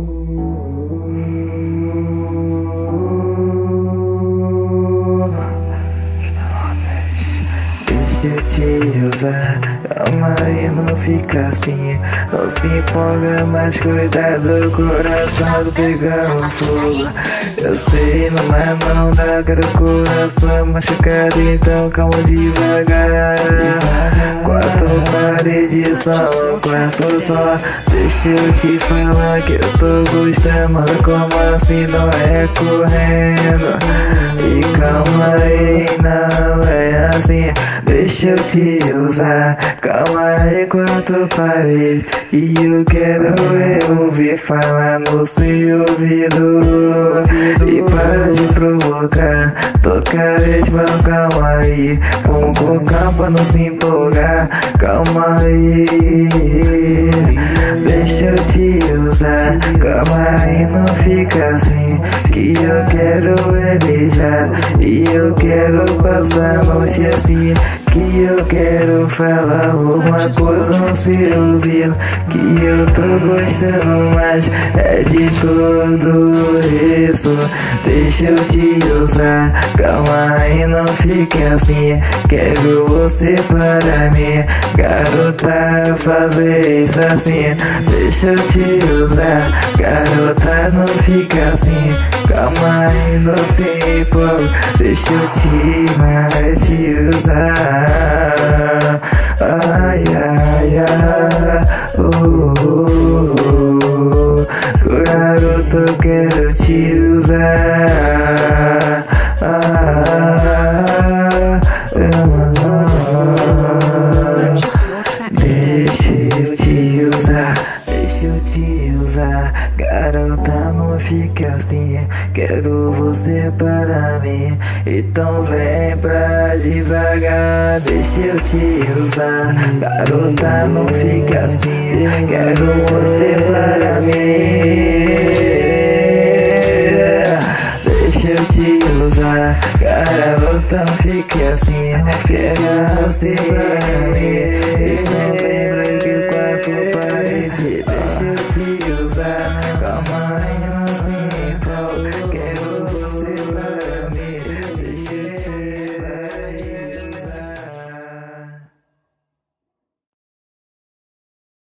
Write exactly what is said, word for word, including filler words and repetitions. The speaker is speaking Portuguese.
Deixa eu te usar, calma e não fica assim. Não se empolga, mas cuidado, coração pegando fogo. Eu sei, não é não dá, quero coração machucado, então calma devagar. Quatro paredes só, um quarto só. Deixa eu te falar que eu tô gostando, como assim não é correndo? E calma aí, não é assim. Deixa eu te usar, calma aí quatro paredes. E eu quero eu ouvir falar no seu ouvido. E para de provocar, tocar ritmo, calma aí. Vamos com calma pra não se empolgar, calma aí. Deixa eu te usar, calma aí, não fica assim. Que eu quero é beijar, e eu quero passar a noite assim. Que eu quero falar alguma coisa no seu ouvido. Que eu tô gostando mais é de tudo isso. Deixa eu te usar, calma aí, não fique assim. Quero você para mim, garota, fazer isso assim. Deixa eu te usar, garota, não fica assim. Calma aí, não se empolga. Deixa eu te mais te usar. Ai, ai, ai, oh, oh, oh. Garoto, eu quero te usar. Ah, ah, ah. Deixa eu te usar, deixa eu te usar. Garota, não fica assim. Quero você para mim, então vem pra devagar. Deixa eu te usar, garota, não fica assim. Quero você para mim. Deixa eu te usar, garota, não fica assim. Quero você para mim.